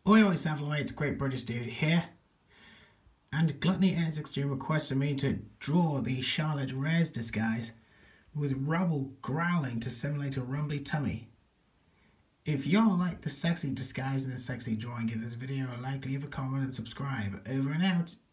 Oi, Savleway, it's Great British Dude here. And GluttonyEdits Extreme requested me to draw the Charlotte Rares disguise with rubble growling to simulate a rumbly tummy. If y'all like the sexy disguise and the sexy drawing, give this video a like, leave a comment and subscribe. Over and out.